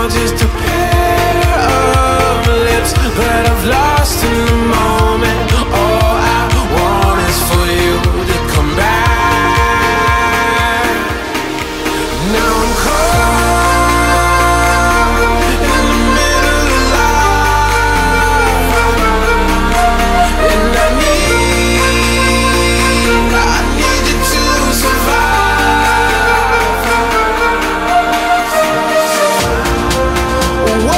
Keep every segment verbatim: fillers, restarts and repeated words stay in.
you're just a pair of lips that I've lost in the moment. All I want is for you to come back. Now I'm caught in the middle of life, and I need, I need you to survive. Whoa,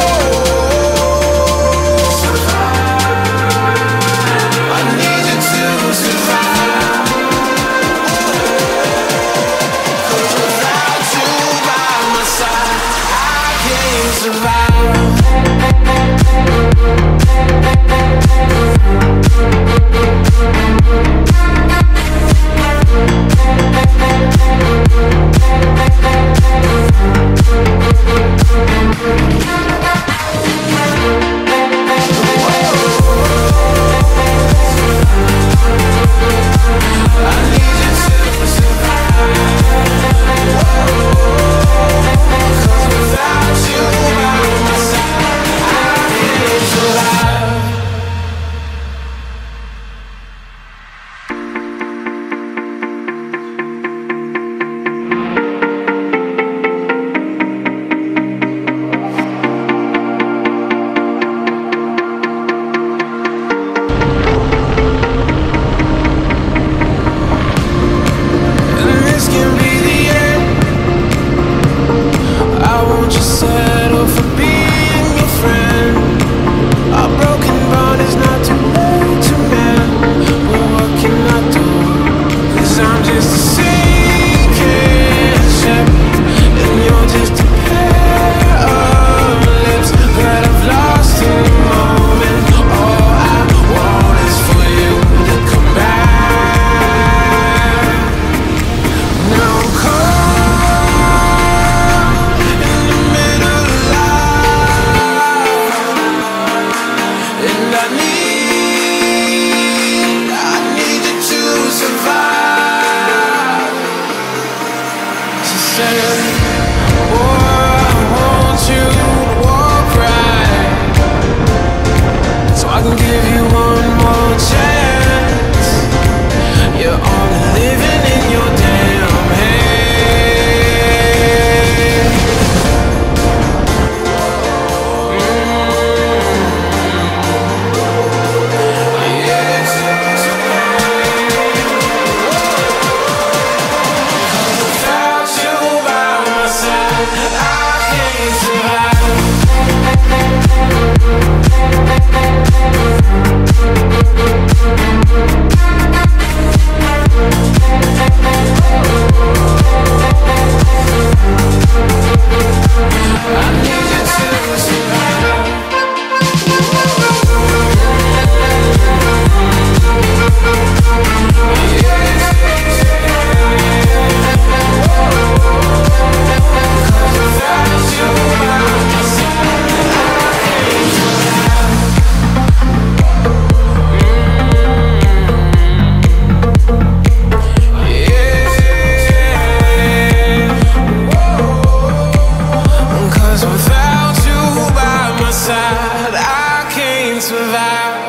I need you to survive. 'Cause without you by my side, I can't survive. I need you to survive. 'Cause without you by my side, I can't survive. And this can be the end. I won't just settle for being your friend. Our broken bond is not too late to mend. But what can I do? 'Cause I'm just a sinking ship, and you're just a pair of lips that I've lost in the moment. All I want is for you to come back. Now I'm caught in the middle of life, and I need, I need you to survive. She said, boy, I want you to walk right, so I can give you one more chance. You're only living in your damn head. Yes. 'Cause without you by my side, I can't survive. I need you to survive. Cause without you by my side, I can't survive.